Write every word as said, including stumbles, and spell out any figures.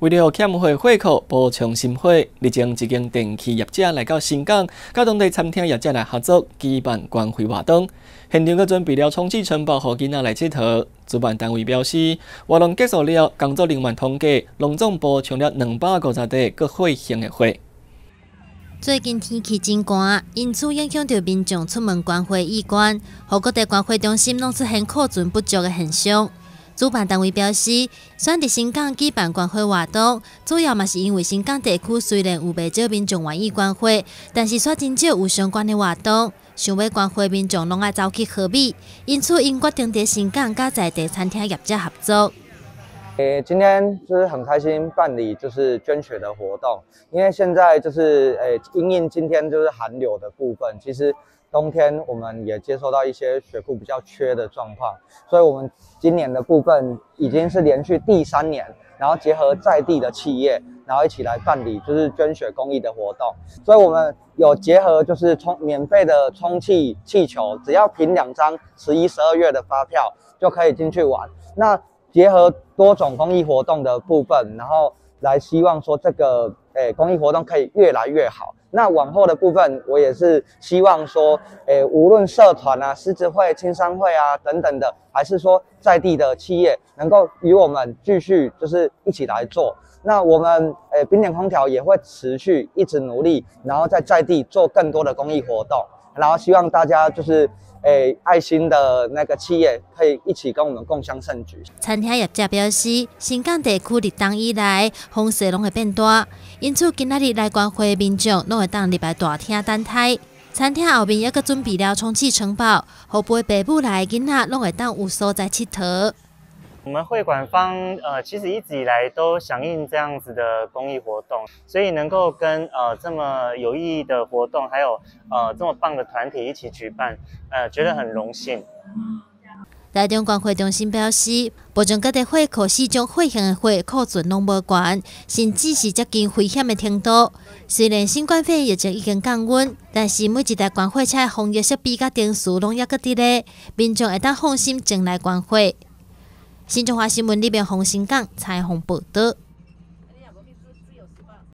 为了欠货货库补充新货，日前一间电器业者来到新港，甲当地餐厅业者来合作举办关怀活动。现场佮准备了充气城堡，互囡仔来佚佗。主办单位表示，活动结束了，工作人员统计，隆总补充了两百五十袋各货型的货。 最近天气真寒，因此影响到民众出门关怀意愿，互各地关怀中心拢出现库存不足的现象。主办单位表示，选伫新港举办关怀活动，主要嘛是因为新港地区虽然有袂少民众愿意关怀，但是却真少有相关的活动。想要关怀民众，拢爱走去河米，因此因决定伫新港甲在地餐厅业者合作。 诶，今天就是很开心办理就是捐血的活动，因为现在就是诶，因应今天就是寒流的部分，其实冬天我们也接收到一些血库比较缺的状况，所以我们今年的部分已经是连续第三年，然后结合在地的企业，然后一起来办理就是捐血公益的活动，所以我们有结合就是充免费的充气气球，只要凭两张十一、十二月的发票就可以进去玩。那结合多种公益活动的部分，然后来希望说这个诶公益活动可以越来越好。那往后的部分，我也是希望说，诶无论社团啊、狮子会、青商会啊等等的，还是说在地的企业，能够与我们继续就是一起来做。那我们诶冰点空调也会持续一直努力，然后在在地做更多的公益活动，然后希望大家就是。诶，爱心的那个企业可以一起跟我们共襄盛举。 餐厅业者表示，新港地区入冬以来风势拢会变大，因此今仔日来关怀的民众拢会当入来大厅等待。餐厅后面也阁准备了充气城堡，互陪爸母来的囡仔拢会当有所在佚佗。 我们会馆方呃，其实一直以来都响应这样子的公益活动，所以能够跟呃这么有意义的活动，还有呃这么棒的团体一起举办，呃，觉得很荣幸。 台中关怀中心表示，目前各地货库四种货型的货库存拢无悬，甚至是接近危险的程度。虽然新冠肺炎疫情已经降温，但是每一台关怀车的防疫设备甲定数拢还阁伫咧，民众会当放心前来关怀。新中华新闻里边洪新港采访报道。